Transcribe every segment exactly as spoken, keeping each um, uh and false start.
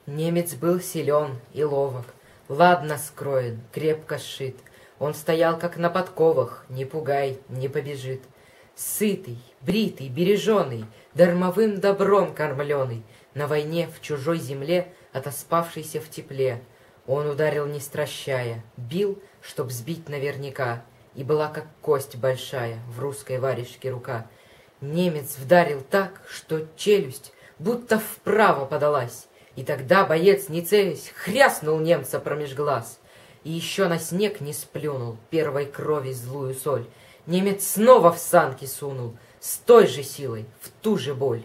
Немец был силен и ловок, ладно скроен, крепко сшит. Он стоял, как на подковах, не пугай, не побежит. Сытый, бритый, береженый, дармовым добром кормленый, на войне в чужой земле, отоспавшийся в тепле. Он ударил не стращая, бил, чтоб сбить наверняка, и была как кость большая в русской варежке рука. Немец вдарил так, что челюсть будто вправо подалась, и тогда боец, не целясь, хряснул немца промеж глаз. И еще на снег не сплюнул первой крови злую соль. Немец снова в санки сунул, с той же силой, в ту же боль.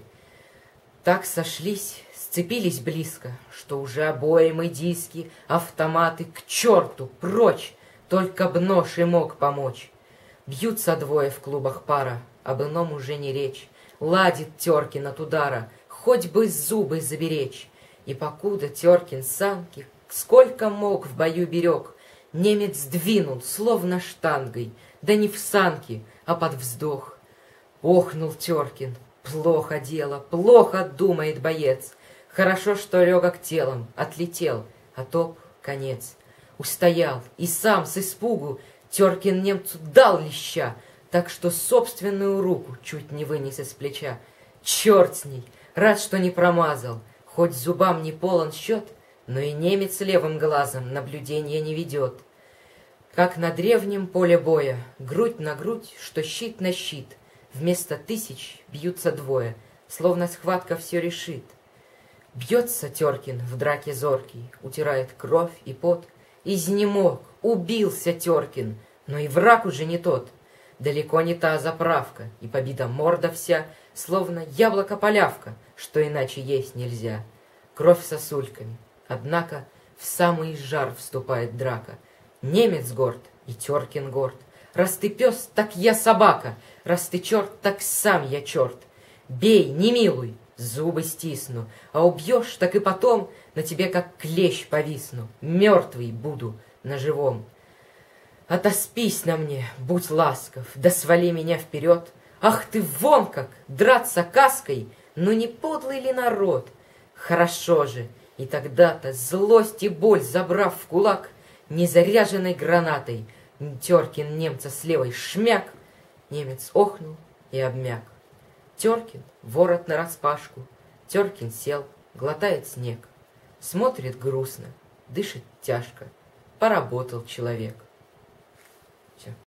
Так сошлись, сцепились близко, что уже обоим и диски, автоматы к черту, прочь, только б нож и мог помочь. Бьются двое в клубах пара, об ином уже не речь. Ладит Теркин от удара, хоть бы зубы заберечь. И покуда Теркин санки сколько мог в бою берег, немец двинул, словно штангой, да не в санки, а под вздох. Охнул Теркин, плохо дело, плохо думает боец. Хорошо, что легок телом, отлетел, а топ конец. Устоял, и сам с испугу Теркин немцу дал леща, так что собственную руку чуть не вынес из плеча. Черт с ней, рад, что не промазал, хоть зубам не полон счет, но и немец левым глазом наблюдения не ведет. Как на древнем поле боя, грудь на грудь, что щит на щит, вместо тысяч бьются двое, словно схватка все решит. Бьется Теркин в драке зоркий, утирает кровь и пот. Изнемог, убился Теркин, но и враг уже не тот. Далеко не та заправка, и побита морда вся, словно яблоко-полявка, что иначе есть нельзя. Кровь сосульками, однако в самый жар вступает драка. Немец горд, и Теркин горд. Раз ты пес, так я собака, раз ты черт, так сам я черт. Бей, не милуй, зубы стисну, а убьешь, так и потом на тебе как клещ повисну, мертвый буду на живом. Отоспись на мне, будь ласков, да свали меня вперед. Ах ты вон как, драться каской, ну не подлый ли народ? Хорошо же, и тогда-то злость и боль, забрав в кулак, незаряженной гранатой, Теркин немца с левой шмяк, немец охнул и обмяк. Теркин ворот нараспашку, Теркин сел, глотает снег, смотрит грустно, дышит тяжко, поработал человек. Все.